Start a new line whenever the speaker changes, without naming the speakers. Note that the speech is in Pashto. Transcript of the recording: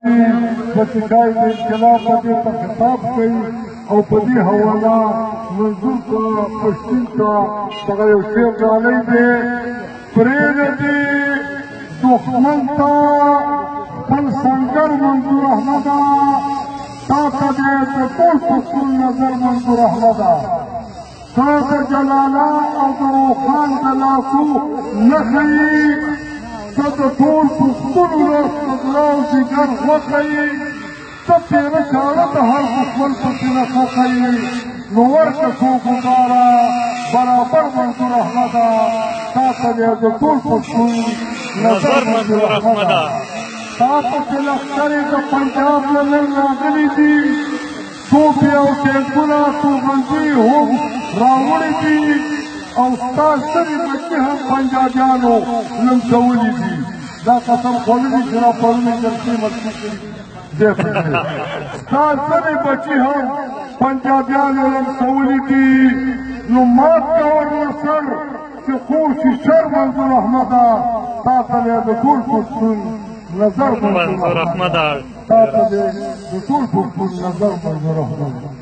بچکای د انقلاب په دې ته خطاب کوي او په دې حواله منظور ته پښتون ته دغه یو شعر ډالۍ دی پرېږدي دښمن ته خپل سنګر منظور احمده تا ته دی د ټول پښتون نظر منظور احمده تا د جلاله او د روخان د لاسو نښه یې ته د ټول پښتونو راز په زړه او ځیګر غوښه یې ته تېره چاړه د هر دښمن په سینه ښخه یې نو ورکه څوک وګاره برابر منظور احمده تا ته دی د ټول پښتون نظر منظور احمده تا پسې لښکرې د پنجاب له نن راغلي دي توپې او ټینکونه توغندي هم راوړي دي او ستا سترې بچې هم پنجابیانو لمسولي دي دا قسم خوړلي چې را پرونې جلسې ملکي کړي دی پرې ستا سترې بچې هم پنجابیانو لمسولي دي نو مات کوه ورسر چې خور شي شر منظور احمده تا ته دی د ټول پښتون نظر منظور احمده تا ته دی د ټول پښتون نظر منظور احمده